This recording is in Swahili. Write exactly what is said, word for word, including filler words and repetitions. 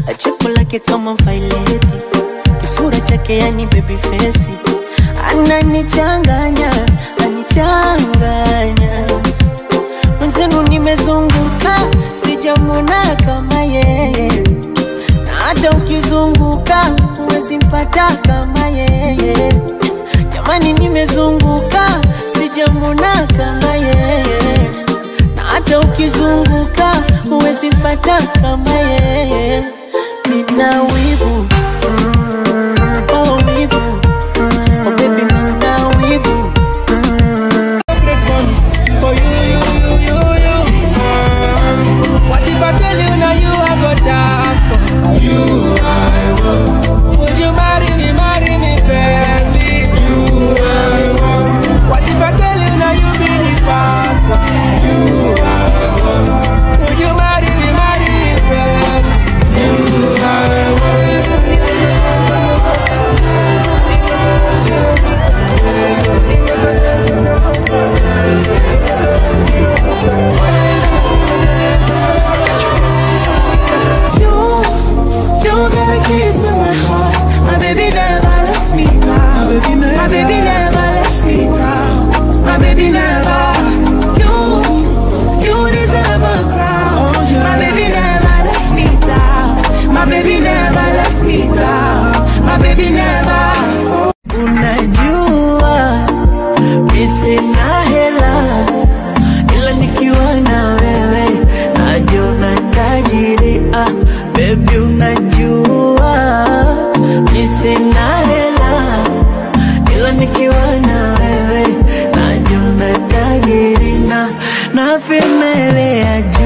Cheko lake kama vaileti, kisura chake yani baby face. Ananichanganya, anichanganya. Mwenzenu nimezunguka, sijamwona kama yeye. Na hata ukizunguka, huwezi mpata kama yeye. Jamani nimezunguka, sijamwona kama yeye. Na hata ukizunguka, huwezi mpata kama yeye. Nina wivu, oh wivu, oh baby nina wivu. For you, you, you, you, you. What if I tell you now you are go down for you? I will. Would you marry me, marry me, baby? You, I will. What if I tell you now you be the past? You, I will. Would you marry me, marry me, baby? You, I will. Baby unajua mimi sina hela, ila nikiwa na wewe najiona tajiri na na femele.